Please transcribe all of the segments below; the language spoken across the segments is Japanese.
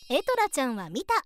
エトラちゃんは見た。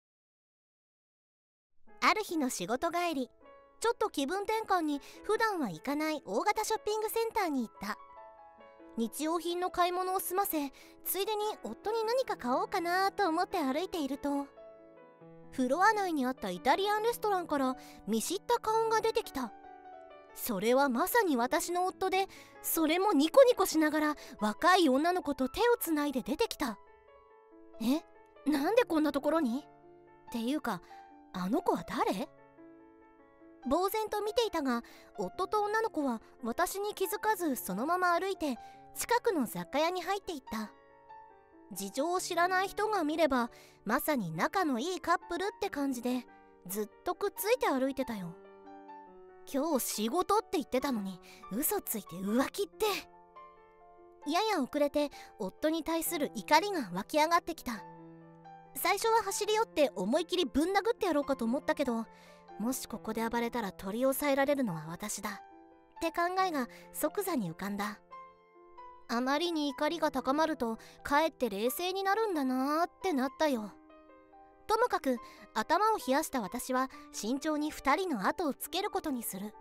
ある日の仕事帰り、ちょっと気分転換に普段は行かない大型ショッピングセンターに行った。日用品の買い物を済ませ、ついでに夫に何か買おうかなと思って歩いていると、フロア内にあったイタリアンレストランから見知った顔が出てきた。それはまさに私の夫で、それもニコニコしながら若い女の子と手をつないで出てきた。なんでこんなところに？っていうか、あの子は誰？呆然と見ていたが、夫と女の子は私に気づかずそのまま歩いて近くの雑貨屋に入っていった。事情を知らない人が見ればまさに仲のいいカップルって感じで、ずっとくっついて歩いてたよ。今日仕事って言ってたのに嘘ついて浮気って。やや遅れて夫に対する怒りが湧き上がってきた。最初は走り寄って思い切りぶん殴ってやろうかと思ったけど、もしここで暴れたら取り押さえられるのは私だって考えが即座に浮かんだ。あまりに怒りが高まるとかえって冷静になるんだなーってなったよ。ともかく頭を冷やした私は慎重に2人の後をつけることにする。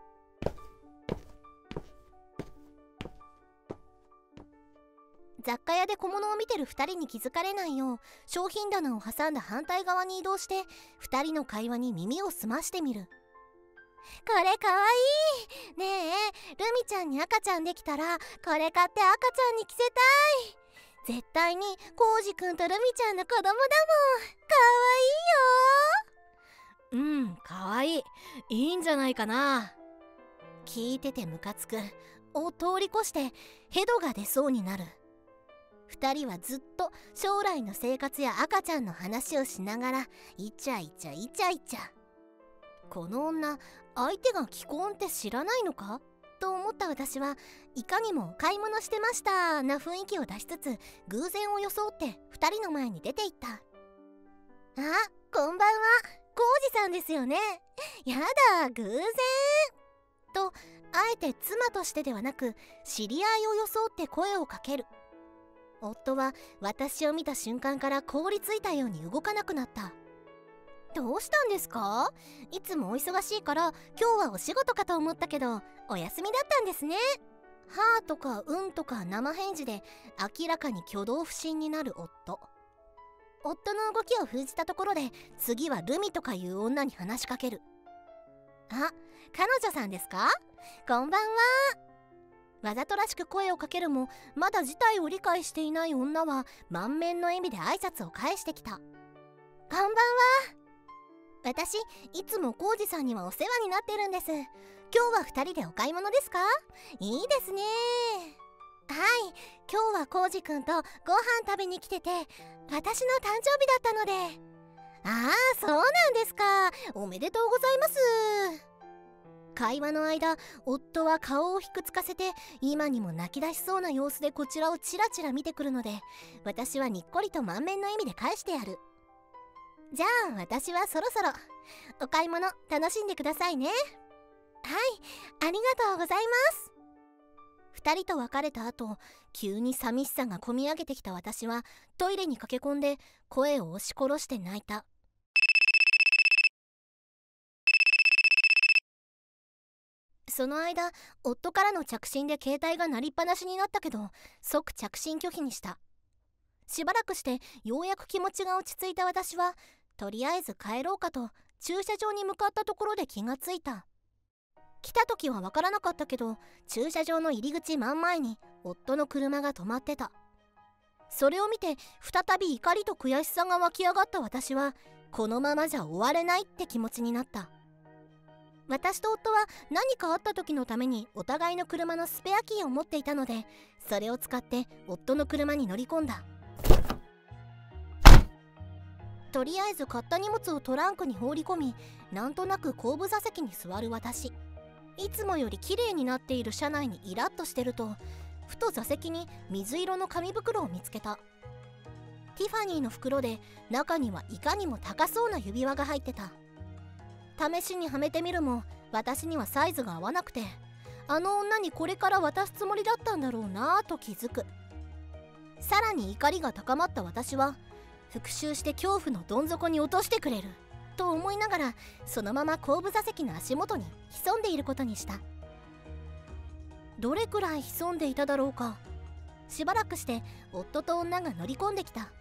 雑貨屋で小物を見てる2人に気づかれないよう商品棚を挟んだ反対側に移動して2人の会話に耳を澄ましてみる。これかわいいねえ、ルミちゃんに赤ちゃんできたらこれ買って赤ちゃんに着せたい。絶対にコウジくんとルミちゃんの子供だもん。かわいいよ。かわいい。いいんじゃないかな。聞いててムカつくを通り越してヘドが出そうになる。2人はずっと将来の生活や赤ちゃんの話をしながらイチャイチャイチャイチャ。この女、相手が既婚って知らないのかと思った私はいかにも買い物してましたな雰囲気を出しつつ偶然を装って2人の前に出て行った。あ、こんばんは、コウジさんですよね。やだ、偶然と、あえて妻としてではなく知り合いを装って声をかける。夫は私を見た瞬間から凍りついたように動かなくなった。どうしたんですか？いつもお忙しいから今日はお仕事かと思ったけどお休みだったんですね。はーとかうんとか生返事で明らかに挙動不審になる夫の動きを封じたところで次はルミとかいう女に話しかける。あ、彼女さんですか？こんばんは。わざとらしく声をかけるもまだ事態を理解していない女は満面の笑みで挨拶を返してきた。こんばんは。私いつもコウジさんにはお世話になってるんです。今日は2人でお買い物ですか？いいですね。はい、今日はコウジくんとご飯食べに来てて私の誕生日だったので。ああ、そうなんですか。おめでとうございます。会話の間、夫は顔をひくつかせて今にも泣き出しそうな様子でこちらをチラチラ見てくるので、私はにっこりと満面の笑みで返してやる。じゃあ私はそろそろお買い物楽しんでくださいね。はい、ありがとうございます。2人と別れた後、急に寂しさがこみ上げてきた私はトイレに駆け込んで声を押し殺して泣いた。その間、夫からの着信で携帯が鳴りっぱなしになったけど即着信拒否にした。しばらくしてようやく気持ちが落ち着いた私はとりあえず帰ろうかと駐車場に向かったところで気がついた。来た時は分からなかったけど駐車場の入り口真ん前に夫の車が止まってた。それを見て再び怒りと悔しさが湧き上がった私はこのままじゃ終われないって気持ちになった。私と夫は何かあった時のためにお互いの車のスペアキーを持っていたので、それを使って夫の車に乗り込んだ。とりあえず買った荷物をトランクに放り込み、なんとなく後部座席に座る私。いつもより綺麗になっている車内にイラッとしてると、ふと座席に水色の紙袋を見つけた。ティファニーの袋で中にはいかにも高そうな指輪が入ってた。試しにはめてみるも私にはサイズが合わなくて、あの女にこれから渡すつもりだったんだろうなぁと気づく。さらに怒りが高まった私は復讐して恐怖のどん底に落としてくれると思いながら、そのまま後部座席の足元に潜んでいることにした。どれくらい潜んでいただろうか。しばらくして夫と女が乗り込んできた。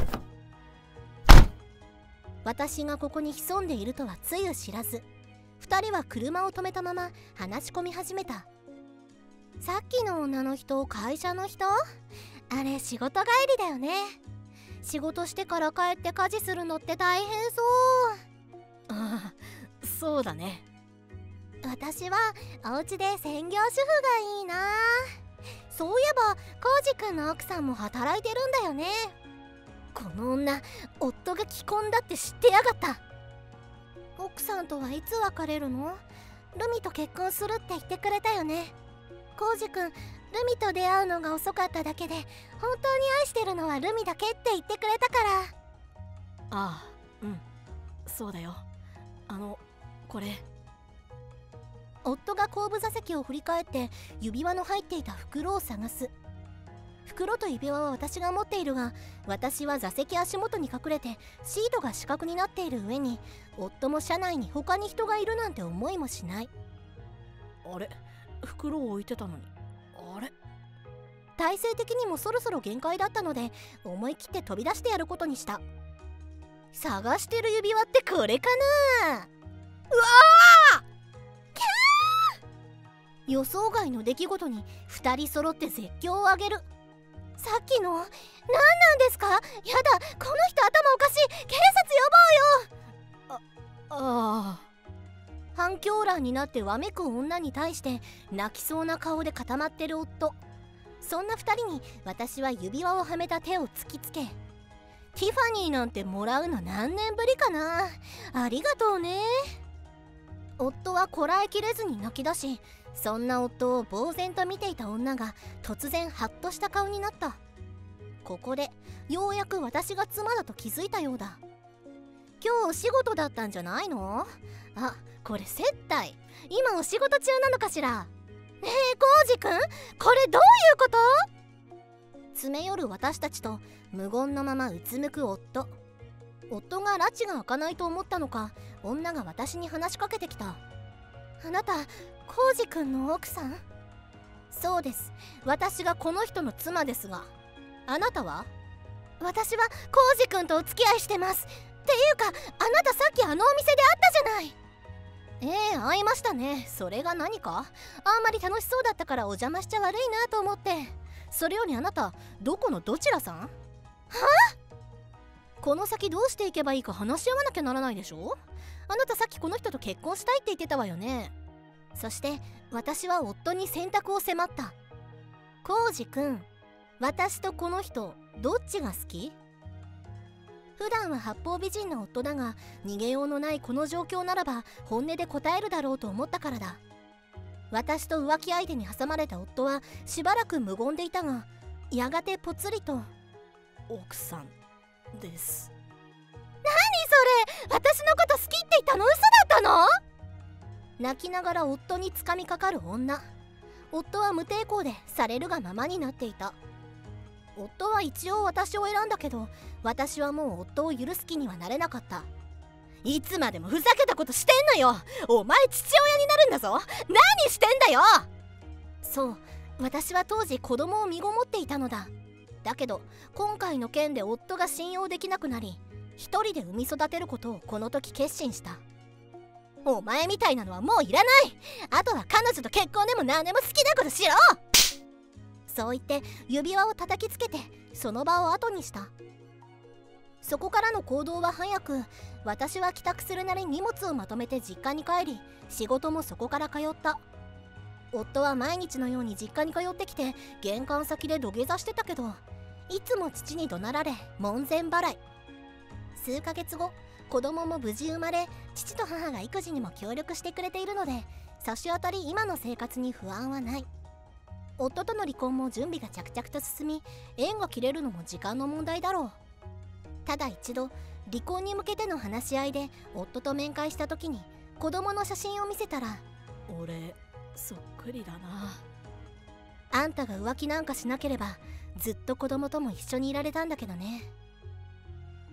私がここに潜んでいるとはつゆ知らず、2人は車を止めたまま話し込み始めた。さっきの女の人、会社の人？あれ仕事帰りだよね。仕事してから帰って家事するのって大変そう。 ああ、そうだね。 私はお家で専業主婦がいいな。そういえばコウジ君の奥さんも働いてるんだよね。この女、夫が既婚だって知ってやがった。奥さんとはいつ別れるの？ルミと結婚するって言ってくれたよね。コウジ君、ルミと出会うのが遅かっただけで、本当に愛してるのはルミだけって言ってくれたから。 ああ、うん、そうだよ。これ。 夫が後部座席を振り返って指輪の入っていた袋を探す。袋と指輪は私が持っているが、私は座席足元に隠れてシートが死角になっている上に、夫も車内に他に人がいるなんて思いもしない。 あれ、袋を置いてたのに。あれ、 体勢的にもそろそろ限界だったので、思い切って飛び出してやることにした。探してる指輪ってこれかな。うわー！キャー！予想外の出来事に2人揃って絶叫を上げる。さっきの何なんですか？やだ、この人頭おかしい。警察呼ぼうよ。 ああ。 反響欄になってわめく女に対して泣きそうな顔で固まってる夫。そんな2人に私は指輪をはめた手を突きつけ、ティファニーなんてもらうの何年ぶりかな。ありがとうね。夫はこらえきれずに泣き出し、そんな夫を呆然と見ていた女が突然ハッとした顔になった。ここでようやく私が妻だと気づいたようだ。今日お仕事だったんじゃないの？あ、これ接待。今お仕事中なのかしら。ねえ、コウジ君、これどういうこと？詰め寄る私たちと無言のままうつむく夫。夫が拉致が開かないと思ったのか、女が私に話しかけてきた。あなた、コウジ君の奥さん？そうです。私がこの人の妻ですが。あなたは？私はコウジ君とお付き合いしてます。っていうか、あなたさっきあのお店で会ったじゃない。会いましたね。それが何か？あんまり楽しそうだったからお邪魔しちゃ悪いなと思って。それよりあなた、どこのどちらさん？はあ？この先どうしていけばいいか話し合わなきゃならないでしょ。あなたさっきこの人と結婚したいって言ってたわよね。そして私は夫に選択を迫った。コウジ君、私とこの人どっちが好き？普段は八方美人な夫だが、逃げようのないこの状況ならば本音で答えるだろうと思ったからだ。私と浮気相手に挟まれた夫はしばらく無言でいたが、やがてぽつりと 「奥さんです」。 何それ？私のこと好きって言ったの嘘だったの？泣きながら夫につかみかかる女。夫は無抵抗でされるがままになっていた。夫は一応私を選んだけど、私はもう夫を許す気にはなれなかった。いつまでもふざけたことしてんのよ。お前父親になるんだぞ。何してんだよ。そう、私は当時子供を身ごもっていたのだ。だけど今回の件で夫が信用できなくなり、一人で産み育てることをこの時決心した。お前みたいなのはもういらない。あとは彼女と結婚でも何でも好きなことしろ。そう言って指輪を叩きつけてその場を後にした。そこからの行動は早く、私は帰宅するなり荷物をまとめて実家に帰り、仕事もそこから通った。夫は毎日のように実家に通ってきて玄関先で土下座してたけど、いつも父に怒鳴られ門前払い。数ヶ月後、子供も無事生まれ、父と母が育児にも協力してくれているので、差し当たり今の生活に不安はない。夫との離婚も準備が着々と進み、縁が切れるのも時間の問題だろう。ただ一度離婚に向けての話し合いで夫と面会した時に子供の写真を見せたら、 俺そっくりだな。 あんたが浮気なんかしなければずっと子供とも一緒にいられたんだけどね。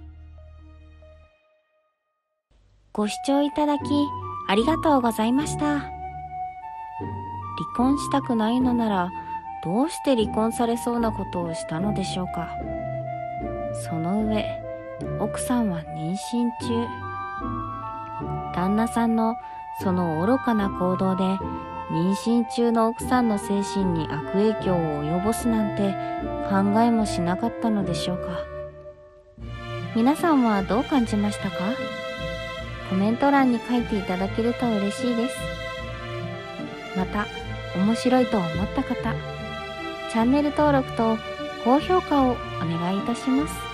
ご視聴いただきありがとうございました。離婚したくないのなら、どうして離婚されそうなことをしたのでしょうか。その上、奥さんは妊娠中。旦那さんのその愚かな行動で妊娠中の奥さんの精神に悪影響を及ぼすなんて考えもしなかったのでしょうか。皆さんはどう感じましたか？コメント欄に書いていただけると嬉しいです。また面白いと思った方、チャンネル登録と高評価をお願いいたします。